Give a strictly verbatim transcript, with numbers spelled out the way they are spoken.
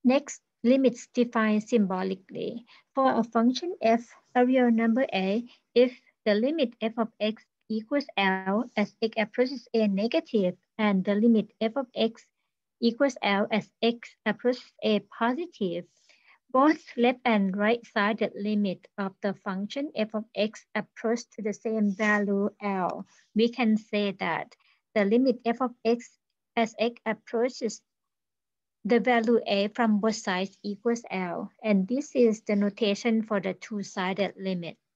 Next, limits defined symbolically. For a function f, a real number a, if the limit f of x equals L as x approaches a negative, and the limit f of x equals L as x approaches a positive, both left and right-sided limit of the function f of x approach to the same value L. We can say that the limit f of x as x approaches the value a from both sides equals L, and this is the notation for the two-sided limit.